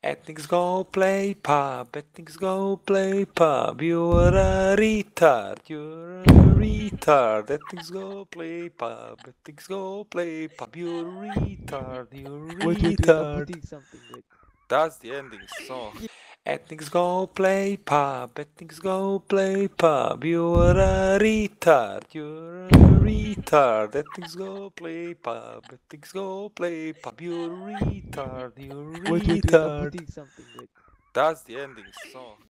Ethnics go play pub, ethnics go play pub. You're a retard, you're a retard. Ethnics go play pub, ethnics go play pub. You're a retard, you're a Wait, I'm retard. putting something. Wait. That's the ending song. Ethnics go play pub, ethnics go play pub. You're a retard, you're a retard. Ethnics go play pub, ethnics go play pub. You're a retard, you're a Wait, I'm retard. putting something. Wait. That's the ending song.